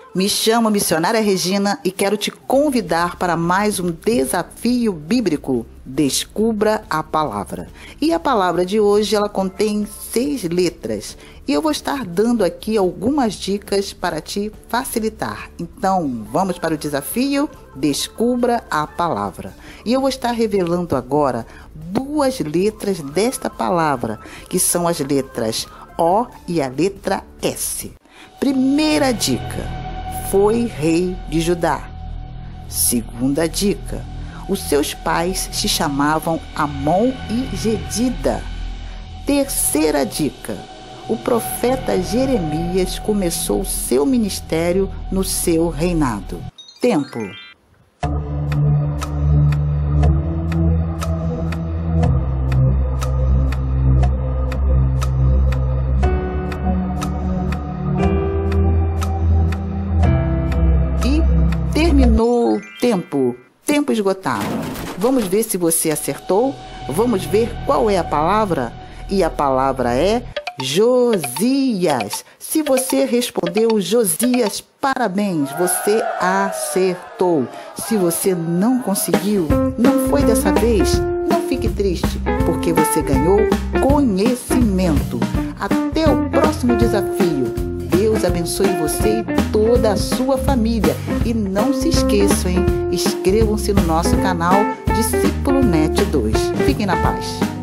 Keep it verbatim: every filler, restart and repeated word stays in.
Me chamo Missionária Regina e quero te convidar para mais um desafio bíblico. Descubra a palavra. E a palavra de hoje, ela contém seis letras. E eu vou estar dando aqui algumas dicas para te facilitar. Então, vamos para o desafio? Descubra a palavra. E eu vou estar revelando agora duas letras desta palavra, que são as letras O e a letra S. Primeira dica. Foi rei de Judá. Segunda dica. Os seus pais se chamavam Amon e Gedida. Terceira dica. O profeta Jeremias começou seu ministério no seu reinado. Tempo. Terminou o tempo, tempo esgotado. Vamos ver se você acertou? Vamos ver qual é a palavra? E a palavra é Josias. Se você respondeu Josias, parabéns, você acertou. Se você não conseguiu, não foi dessa vez, não fique triste, porque você ganhou conhecimento. Até o próximo desafio. Deus abençoe você e toda a sua família. E não se esqueçam, hein? Inscrevam-se no nosso canal Discípulo Net dois. Fiquem na paz.